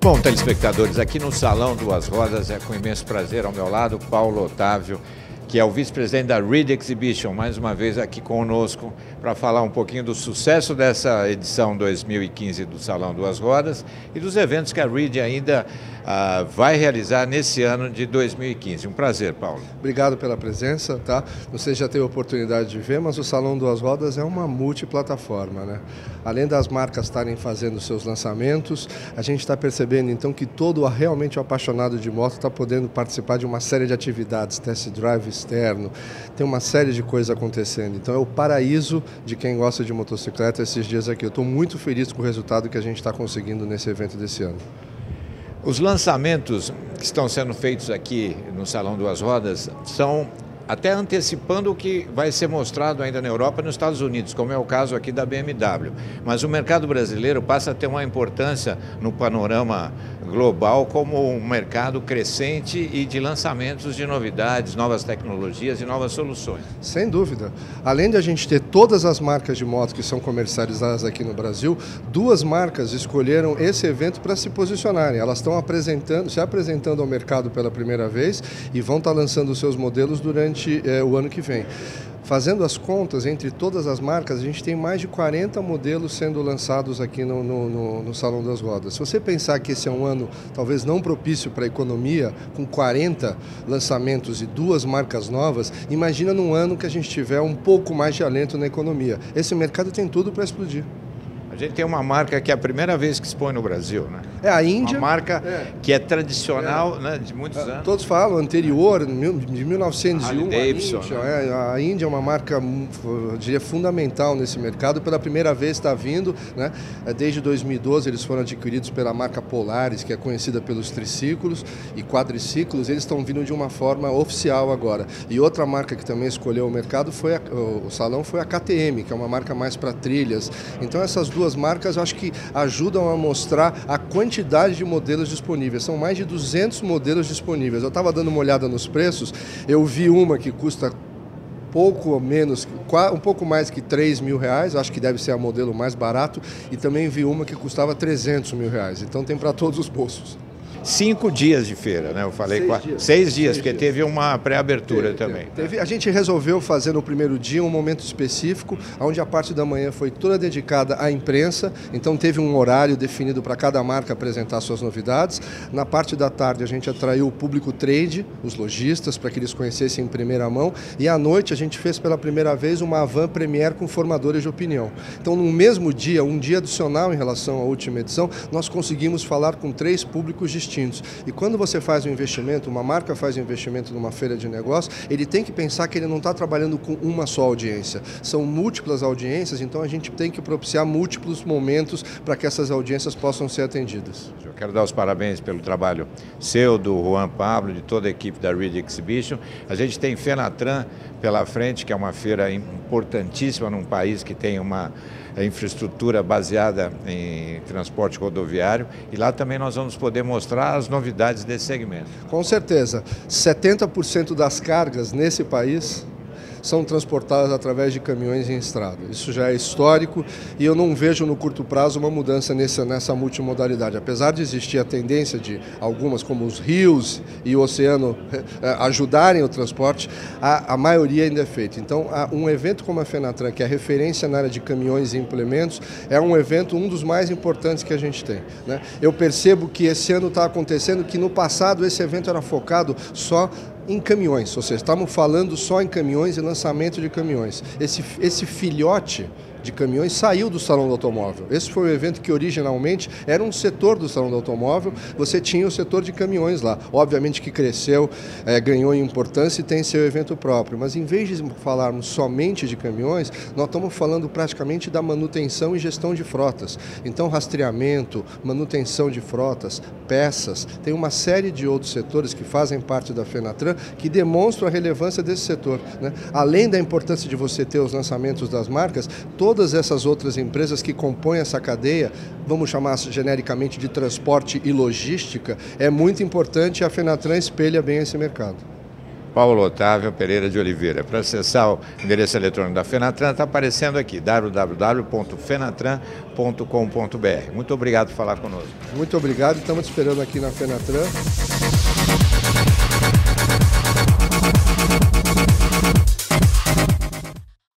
Bom, telespectadores, aqui no Salão Duas Rodas é com imenso prazer ao meu lado Paulo Otávio, que é o vice-presidente da Reed Exhibition, mais uma vez aqui conosco para falar um pouquinho do sucesso dessa edição 2015 do Salão Duas Rodas e dos eventos que a Reed ainda vai realizar nesse ano de 2015. Um prazer, Paulo. Obrigado pela presença, tá? Você já teve a oportunidade de ver, mas o Salão Duas Rodas é uma multiplataforma, né? Além das marcas estarem fazendo seus lançamentos, a gente está percebendo então que todo realmente apaixonado de moto está podendo participar de uma série de atividades, test drive externo, tem uma série de coisas acontecendo. Então é o paraíso de quem gosta de motocicleta esses dias aqui. Eu estou muito feliz com o resultado que a gente está conseguindo nesse evento desse ano. Os lançamentos que estão sendo feitos aqui no Salão Duas Rodas são até antecipando o que vai ser mostrado ainda na Europa e nos Estados Unidos, como é o caso aqui da BMW. Mas o mercado brasileiro passa a ter uma importância no panorama global como um mercado crescente e de lançamentos de novidades, novas tecnologias e novas soluções. Sem dúvida. Além de a gente ter todas as marcas de moto que são comercializadas aqui no Brasil, duas marcas escolheram esse evento para se posicionarem. Elas estão se apresentando ao mercado pela primeira vez e vão estar lançando os seus modelos durante o ano que vem. Fazendo as contas, entre todas as marcas, a gente tem mais de 40 modelos sendo lançados aqui no Salão das Rodas. Se você pensar que esse é um ano talvez não propício para a economia, com 40 lançamentos e duas marcas novas, imagina num ano que a gente tiver um pouco mais de alento na economia. Esse mercado tem tudo para explodir. A gente tem uma marca que é a primeira vez que expõe no Brasil, né? É a Índia. Uma marca que é tradicional, né, de muitos anos. Todos falam, anterior, de 1901, Davidson, a Índia é uma marca, eu diria, fundamental nesse mercado. Pela primeira vez está vindo, né? Desde 2012 eles foram adquiridos pela marca Polaris, que é conhecida pelos triciclos e quadriciclos. Eles estão vindo de uma forma oficial agora. E outra marca que também escolheu o mercado o salão foi a KTM, que é uma marca mais para trilhas. Então essas duas marcas eu acho que ajudam a mostrar a quantidade de modelos disponíveis. São mais de 200 modelos disponíveis. Eu estava dando uma olhada nos preços, eu vi uma que custa um pouco mais que 3 mil reais, acho que deve ser a modelo mais barato, e também vi uma que custava 300 mil reais. Então tem para todos os bolsos. 5 dias de feira, né? Eu falei 6 dias, porque teve uma pré-abertura também. A gente resolveu fazer no primeiro dia um momento específico, onde a parte da manhã foi toda dedicada à imprensa, então teve um horário definido para cada marca apresentar suas novidades. Na parte da tarde a gente atraiu o público trade, os lojistas, para que eles conhecessem em primeira mão, e à noite a gente fez pela primeira vez uma van premiere com formadores de opinião. Então no mesmo dia, um dia adicional em relação à última edição, nós conseguimos falar com 3 públicos distintos. E quando você faz um investimento, uma marca faz um investimento numa feira de negócio, ele tem que pensar que ele não está trabalhando com uma só audiência. São múltiplas audiências, então a gente tem que propiciar múltiplos momentos para que essas audiências possam ser atendidas. Eu quero dar os parabéns pelo trabalho seu, do Juan Pablo, de toda a equipe da Reed Exhibition. A gente tem Fenatran pela frente, que é uma feira importantíssima num país que tem uma infraestrutura baseada em transporte rodoviário, e lá também nós vamos poder mostrar as novidades desse segmento. Com certeza, 70% das cargas nesse país são transportadas através de caminhões em estrada. Isso já é histórico e eu não vejo no curto prazo uma mudança nessa multimodalidade. Apesar de existir a tendência de algumas, como os rios e o oceano, ajudarem o transporte, a maioria ainda é feita. Então, um evento como a Fenatran, que é referência na área de caminhões e implementos, é um evento, um dos mais importantes que a gente tem, né? Eu percebo que esse ano está acontecendo que no passado esse evento era focado só em caminhões, ou seja, estamos falando só em caminhões e lançamento de caminhões. Esse filhote de caminhões saiu do Salão do Automóvel. Esse foi um evento que originalmente era um setor do Salão do Automóvel, você tinha o setor de caminhões lá. Obviamente que cresceu, ganhou em importância e tem seu evento próprio, mas em vez de falarmos somente de caminhões, nós estamos falando praticamente da manutenção e gestão de frotas. Então rastreamento, manutenção de frotas, peças, tem uma série de outros setores que fazem parte da Fenatran que demonstram a relevância desse setor, né? Além da importância de você ter os lançamentos das marcas, todas essas outras empresas que compõem essa cadeia, vamos chamar genericamente de transporte e logística, é muito importante e a Fenatran espelha bem esse mercado. Paulo Otávio Pereira de Oliveira. Para acessar o endereço eletrônico da Fenatran, está aparecendo aqui, www.fenatran.com.br. Muito obrigado por falar conosco. Muito obrigado, estamos esperando aqui na Fenatran.